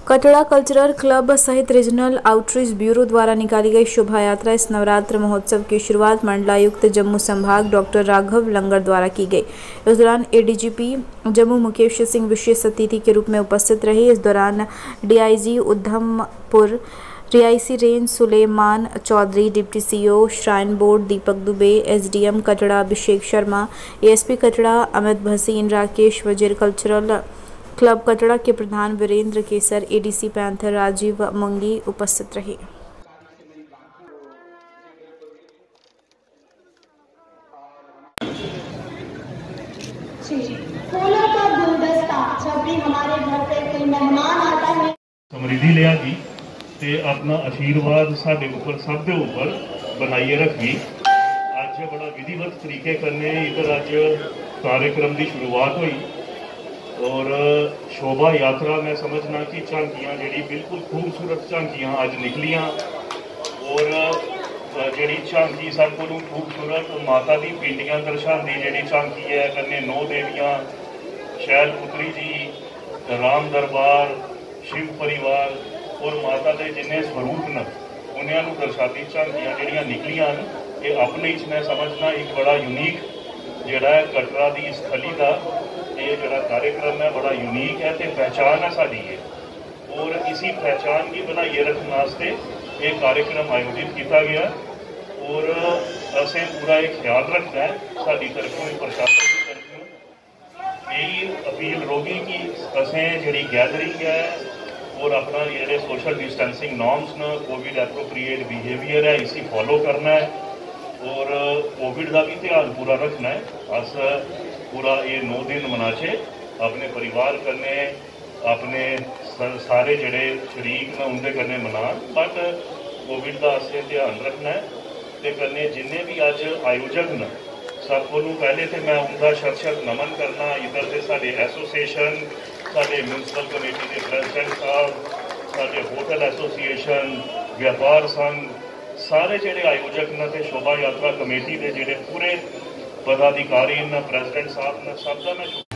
Katra cultural club सहित regional outreach bureau द्वारा निकाली गई शोभा यात्रा इस नवरात्र महोत्सव की शुरुआत मंडलायुक्त जम्मू संभाग डॉक्टर राघव लंगर द्वारा की गई। इस दौरान एडीजीपी जम्मू मुकेश सिंह विशेष अतिथि के रूप में उपस्थित रहे। इस दौरान DIG Udhampur Reasi range Suleman Chaudhary, deputy CEO shrine board Deepak Dubey, SDM Katra Abhishek Sharma, ASP Katra Amit Bhasin, Rakesh वजीर, कल्चरल क्लब कटड़ा के प्रधान वीरेंद्र केसर, एडीसी पैंथर राजीव मंगी उपस्थित रहे। फूलों का गुलदस्ता जब भी हमारे घर पे कोई मेहमान आता है समृद्धि लिया जी ते अपना आशीर्वाद साडे ऊपर सब दे ऊपर बनाइए रखी। अज बड़ा विधिवत तरीके करने इधर अज कार्यक्रम की शुरुआत हुई और शोभा यात्रा मैं समझना कि झांकियां जी बिल्कुल खूबसूरत झांकियां अज निकलियां और जी झांकी सब को खूबसूरत माता की पिंडियां दर्शाती जी झांकी है। कन्ने 9 देवियां, शैलपुत्री जी, राम दरबार, शिव परिवार और माता के जिन्हें स्वरूप न उन्होंने दर्शाती झांकियां जड़ियाँ निकलियां ये अपने मैं समझना एक बड़ा यूनीक जोड़ा कटरा की इस थली का ये जोड़ा कार्यक्रम है बड़ा यूनीक है तो पहचान है साड़ी ये और इसी पहचान की बनाइए रखने वास्ते ये कार्यक्रम आयोजित किया गया और असें पूरा एक ख्याल रखना है साड़ी तरफों प्रशासन की तरफों यही अपील रोगी कि असें जी गैदरिंग है और अपना जो सोशल डिस्टेंसिंग नॉर्म्स न कोविड एप्रोप्रिएट बिहेवियर है इसी फॉलो करना है और कोविड का भी ध्यान पूरा रखना है। अस पूरा ये 9 दिन मनाचे अपने परिवार कन्ने अपने सारे जड़े शरीक न उनके कन्ने मनान बट कोविड का असें ध्यान रखना है तो कन्ने जिन्हें भी अज आयोजक न सबको पहले तो मैं उनका शत नमन करना इधर से साढ़े एसोसीएशन साढ़े म्यूनसिपल कमेटी के प्रेसिडेंट साहब साढ़े होटल एसोसीएशन व्यापार संघ सारे जोड़े आयोजक न शोभा यात्रा कमेटी के जोड़े पूरे पदाधिकारी न प्रेसिडेंट साहब न सब का मैं